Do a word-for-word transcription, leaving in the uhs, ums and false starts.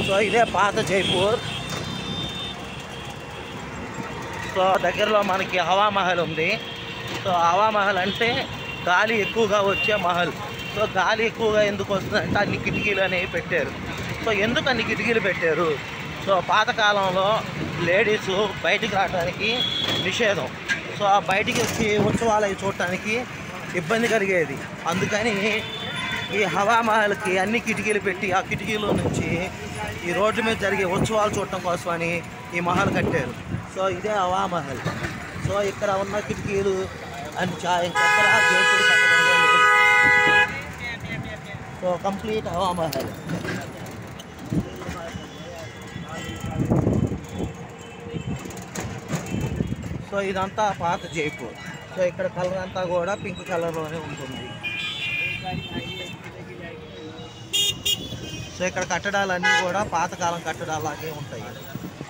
So ఇదే పాత Jaipur. So దగ్గరలో మనకి హవా మహల్ ఉంది. సో హవా మహల్ అంటే గాలి ఎక్కువగా వచ్చే మహల్. సో గాలి ఎక్కువగా ఎందుకు వస్తుందంటే అన్ని కిటికీలు అనేవి పెట్టారు. సో ఎందుకు అన్ని కిటికీలు పెట్టారు? సో పాతకాలంలో లేడీస్ బయటికి రావడానికి నిషేధం. సో ఆ బయటికి వచ్చి ఉత్సవాలు అవి చూడటానికి ఇబ్బంది కలిగేది. అందుకని ఈ హవా మహల్కి అన్ని కిటికీలు పెట్టి ఆ కిటికీలో నుంచి ఈ రోడ్డు మీద జరిగే ఉత్సవాలు చూడటం కోసమని ఈ మహల్ కట్టారు. సో ఇదే హవా మహల్. సో ఇక్కడ ఉన్న కిటికీలు అన్ని చా ఇంకెక్కడ జైపూర్ కట్టడంలో లేదు. So complete Hawa Mahal. So ఇదంతా పాత జైపూర్. సో ఇక్కడ కలర్ అంతా కూడా పింక్ కలర్లోనే ఉంటుంది. సో ఇక్కడ కట్టడాలన్నీ కూడా పాతకాలం కట్టడాలాగే ఉంటాయి.